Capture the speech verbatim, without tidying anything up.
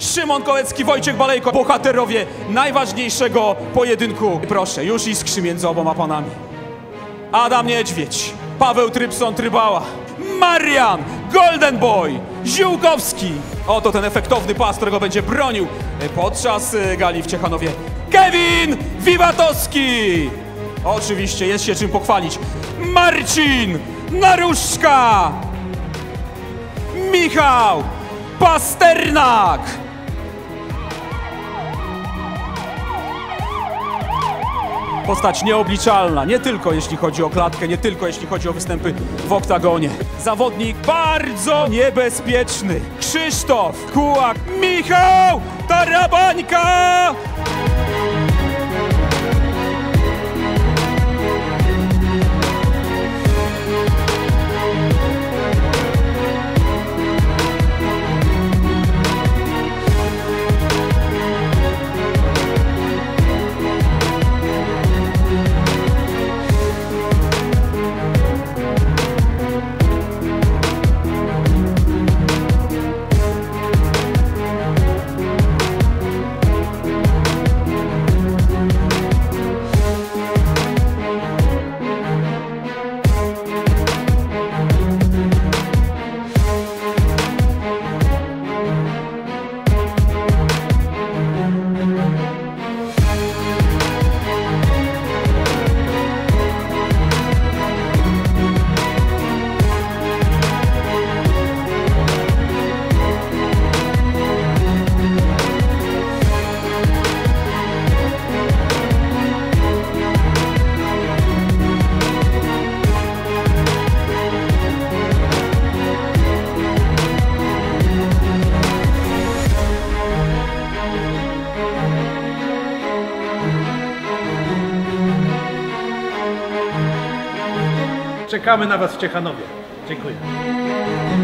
Szymon Kołecki, Wojciech Balejko, bohaterowie najważniejszego pojedynku. Proszę, już iskrzy między oboma panami. Adam Niedźwiedź, Paweł Trypson-Trybała, Marian Golden Boy Ziółkowski. Oto ten efektowny pas, którego będzie bronił podczas gali w Ciechanowie Kevin Wiwatowski. Oczywiście jest się czym pochwalić. Marcin Naruszka, Michał Pasternak. Postać nieobliczalna, nie tylko jeśli chodzi o klatkę, nie tylko jeśli chodzi o występy w oktagonie. Zawodnik bardzo niebezpieczny. Krzysztof Kułak, Michał Tarabańka! Czekamy na Was w Ciechanowie. Dziękuję.